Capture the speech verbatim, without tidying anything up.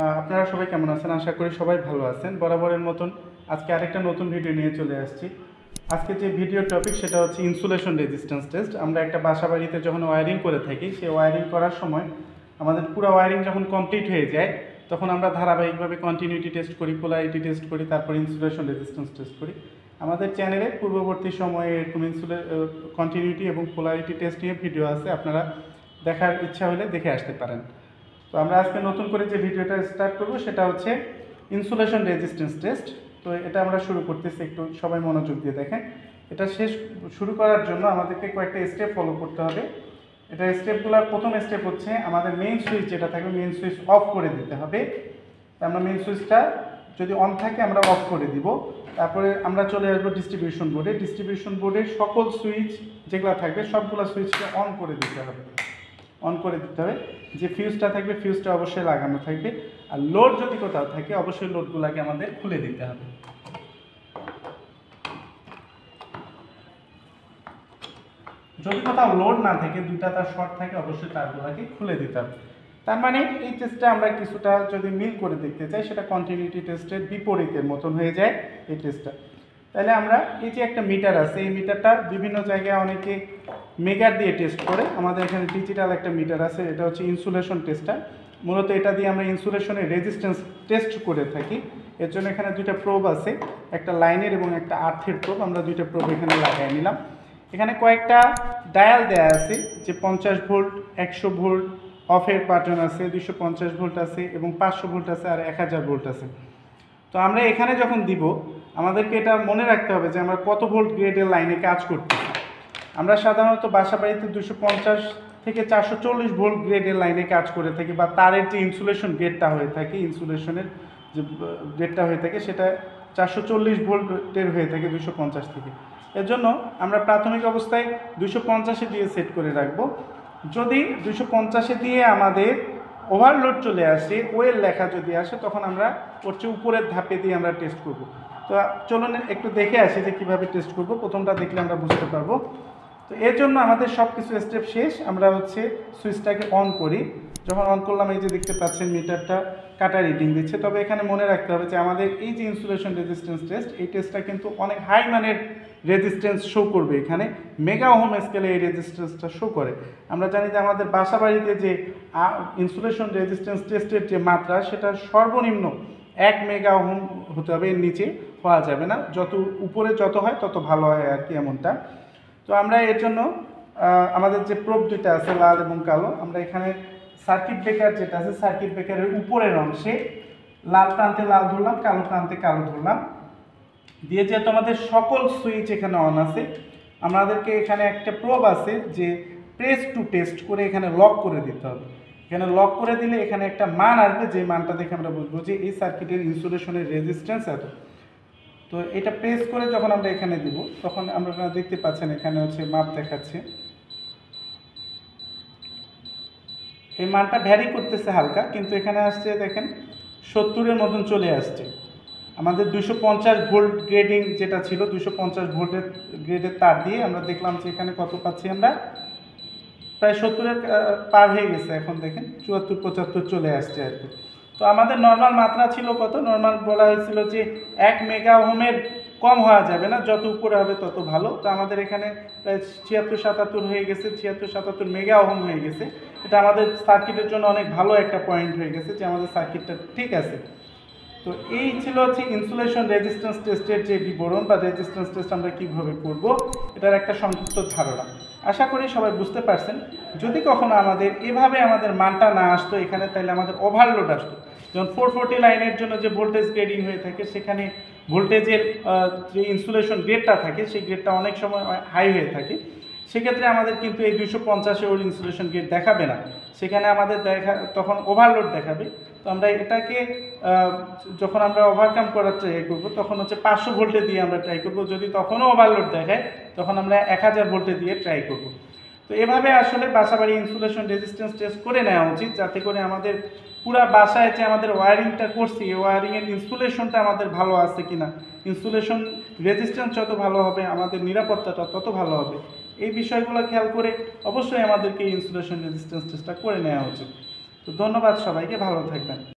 আপনারা সবাই কেমন আছেন? আশা করি সবাই ভালো আছেন। বরাবরের মতন আজকে আরেকটা নতুন ভিডিও নিয়ে চলে আসছি। আজকে যে ভিডিও টপিক সেটা হচ্ছে ইনসুলেশন রেজিস্ট্যান্স টেস্ট। আমরা একটা বাসা বাড়িতে যখন ওয়্যারিং করে থাকি, সেই ওয়্যারিং করার সময় আমাদের পুরো ওয়্যারিং যখন কমপ্লিট হয়ে যায়, তখন আমরা ধারাবাহিকভাবে কন্টিনিউটি টেস্ট করি, পোলারিটি টেস্ট করি, তারপর ইনসুলেশন রেজিস্ট্যান্স টেস্ট করি। আমাদের চ্যানেলে পূর্ববর্তী সময়ে এরকম ইনসুলে কন্টিনিউটি এবং পোলারিটি টেস্ট নিয়ে ভিডিও আছে, আপনারা দেখার ইচ্ছা হলে দেখে আসতে পারেন। তো আমরা আজকে নতুন করে যে ভিডিওটা স্টার্ট করব সেটা হচ্ছে ইনসুলেশন রেজিস্ট্যান্স টেস্ট। তো এটা আমরা শুরু করতেছি, একটু সবাই মনোযোগ দিয়ে দেখেন। এটা শেষ শুরু করার জন্য আমাদেরকে কয়েকটা স্টেপ ফলো করতে হবে। এটা স্টেপগুলোর প্রথম স্টেপ হচ্ছে আমাদের মেইন সুইচ যেটা থাকবে, মেইন সুইচ অফ করে দিতে হবে। আমরা মেইন সুইচটা যদি অন থাকে আমরা অফ করে দিব। তারপরে আমরা চলে আসবো ডিস্ট্রিবিউশন বোর্ডে। ডিস্ট্রিবিউশন বোর্ডের সকল সুইচ যেগুলো থাকবে সবগুলো সুইচকে অন করে দিতে হবে অন করে দিতে হবে যে ফিউজটা থাকবে ফিউজটা অবশ্যই লাগানো থাকবে। আর লোড যদি কোথাও থাকে অবশ্যই লোডগুলোকে আমাদের খুলে দিতে হবে। যদি কোথাও লোড না থাকে, দুইটা তার শর্ট থাকে, অবশ্যই তারগুলোকে খুলে দিতে হবে। তার মানে এই টেস্টটা আমরা কিছুটা যদি মিল করে দেখতে চাই, সেটা কন্টিনিউটি টেস্টের বিপরীতের মতন হয়ে যায় এই টেস্টটা। তাহলে আমরা এই যে একটা মিটার আছে, এই মিটারটা বিভিন্ন জায়গায় অনেকে মেগার দিয়ে টেস্ট করে। আমাদের এখানে ডিজিটাল একটা মিটার আছে, এটা হচ্ছে ইনসুলেশন টেস্টার। মূলত এটা দিয়ে আমরা ইনসুলেশনের রেজিস্ট্যান্স টেস্ট করে থাকি। এর জন্য এখানে দুইটা প্রোব আছে, একটা লাইনের এবং একটা আর্থের প্রোব। আমরা দুইটা প্রোব এখানে লাগাই নিলাম। এখানে কয়েকটা ডায়াল দেয়া আছে, যে পঞ্চাশ ভোল্ট, একশো ভোল্ট, অফের বাটন আছে, দুইশো পঞ্চাশ ভোল্ট আছে এবং পাঁচশো ভোল্ট আছে, আর এক হাজার ভোল্ট আছে। তো আমরা এখানে যখন দিব, আমাদেরকে এটা মনে রাখতে হবে যে আমরা কত ভোল্ট গ্রেডের লাইনে কাজ করছি। আমরা সাধারণত বাসা বাড়িতে দুশো পঞ্চাশ থেকে চারশো চল্লিশ ভোল্ট গ্রেডের লাইনে কাজ করে থাকি, বা তারের যে ইনসুলেশন গ্রেডটা হয়ে থাকে, ইনসুলেশনের যে গ্রেডটা হয়ে থাকে সেটা চারশো চল্লিশ ভোল্টের হয়ে থাকে দুশো পঞ্চাশ থেকে। এর জন্য আমরা প্রাথমিক অবস্থায় দুশো পঞ্চাশে দিয়ে সেট করে রাখবো। যদি দুশো পঞ্চাশে দিয়ে আমাদের ওভারলোড চলে আসে, ওয়েল লেখা যদি আসে, তখন আমরা ওর চেয়ে উপরের ধাপে দিয়ে আমরা টেস্ট করব। তো চলুন একটু দেখে আসি যে কীভাবে টেস্ট করব। প্রথমটা দেখলে আমরা বুঝতে পারবো। তো এর জন্য আমাদের সব কিছু স্টেপ শেষ। আমরা হচ্ছে সুইচটাকে অন করি। যখন অন করলাম, এই যে দেখতে পাচ্ছেন মিটারটা কাটা রিডিং দিচ্ছে। তবে এখানে মনে রাখতে হবে যে আমাদের এই যে ইনসুলেশন রেজিস্ট্যান্স টেস্ট, এই টেস্টটা কিন্তু অনেক হাই মানের রেজিস্ট্যান্স শো করবে। এখানে মেগা ওহম স্কেলে এই রেজিস্ট্যান্সটা শো করে। আমরা জানি যে আমাদের বাসা বাড়িতে যে ইনসুলেশন রেজিস্ট্যান্স টেস্টের যে মাত্রা, সেটা সর্বনিম্ন এক মেগা ওহম হতে হবে, এর নিচে হওয়া যাবে না। যত উপরে যত হয় তত ভালো হয় আর কি, এমনটা। তো আমরা এর জন্য আমাদের যে প্রোব দুইটা আছে, লাল এবং কালো, আমরা এখানে সার্কিট ব্রেকার যেটা আছে, সার্কিট ব্রেকারের উপরের অংশে লাল প্রান্তে লাল ধরলাম, কালো প্রান্তে কালো ধরলাম দিয়ে, যেহেতু আমাদের সকল সুইচ এখানে অন আছে, আমাদেরকে এখানে একটা প্রোব আছে যে প্রেস টু টেস্ট করে এখানে লক করে দিতে হবে। এখানে লক করে দিলে এখানে একটা মান আসবে, যে মানটা দেখে আমরা বুঝবো যে এই সার্কিটের ইনসুলেশনের রেজিস্ট্যান্স এত। তো এটা প্রেস করে যখন আমরা এখানে দিব, তখন আমরা দেখতে পাচ্ছেন এখানে হচ্ছে মাপ দেখাচ্ছে। এই মানটা ভ্যারি করতেছে হালকা, কিন্তু এখানে আসছে দেখেন সত্তরের মতন চলে আসছে। আমাদের দুশো পঞ্চাশ ভোল্ট গ্রেডিং যেটা ছিল, দুশো পঞ্চাশ ভোল্টের গ্রেডের তার দিয়ে আমরা দেখলাম যে এখানে কত পাচ্ছি আমরা, প্রায় সত্তরের পার হয়ে গেছে। এখন দেখেন চুয়াত্তর পঁচাত্তর চলে আসছে আর কি। তো আমাদের নর্মাল মাত্রা ছিল কত? নর্মাল বলা হয়েছিল যে এক মেগা ওহমের কম হওয়া যাবে না, যত উপরে হবে তত ভালো। তো আমাদের এখানে প্রায় ছিয়াত্তর সাতাত্তর হয়ে গেছে, ছিয়াত্তর সাতাত্তর মেগা ওহম হয়ে গেছে। এটা আমাদের সার্কিটের জন্য অনেক ভালো একটা পয়েন্ট হয়ে গেছে, যে আমাদের সার্কিটটা ঠিক আছে। তো এই ছিল হচ্ছে ইনসুলেশন রেজিস্ট্যান্স টেস্টের যে বিবরণ, বা রেজিস্ট্যান্স টেস্ট আমরা কীভাবে করব, এটার একটা সংক্ষিপ্ত ধারণা। আশা করি সবাই বুঝতে পারছেন। যদি কখনো আমাদের এভাবে আমাদের মানটা না আসতো এখানে, তাহলে আমাদের ওভারলোড আসতো। যেমন ফোর ফোরটি লাইনের জন্য যে ভোল্টেজ গ্রেডিং হয়ে থাকে, সেখানে ভোল্টেজের যে ইনসুলেশন গ্রেডটা থাকে, সেই গ্রেডটা অনেক সময় হাই হয়ে থাকে। সেক্ষেত্রে আমাদের কিন্তু এই দুশো পঞ্চাশে ওর ইনসুলেশন গ্রেড দেখাবে না, সেখানে আমাদের দেখা তখন ওভারলোড দেখাবে। তো আমরা এটাকে যখন আমরা ওভারকাম করার ট্রাই করবো, তখন হচ্ছে পাঁচশো ভোল্টে দিয়ে আমরা ট্রাই করবো। যদি তখনও ওভারলোড দেখায়, তখন আমরা এক হাজার ভোল্টে দিয়ে ট্রাই করবো। তো এভাবে আসলে বাসাবাড়ি ইনসুলেশন রেজিস্ট্যান্স টেস্ট করে নেওয়া উচিত, যাতে করে আমাদের পুরা বাসায় যে আমাদের ওয়্যারিংটা করছি, এই ওয়্যারিংয়ের ইনসুলেশনটা আমাদের ভালো আছে কিনা, ইনসুলেশন রেজিস্ট্যান্স যত ভালো হবে আমাদের নিরাপত্তাটা তত ভালো হবে। এই বিষয়গুলো খেয়াল করে অবশ্যই আমাদেরকে ইনসুলেশন রেজিস্ট্যান্স টেস্টটা করে নেওয়া উচিত। তো ধন্যবাদ সবাইকে, ভালো থাকবেন।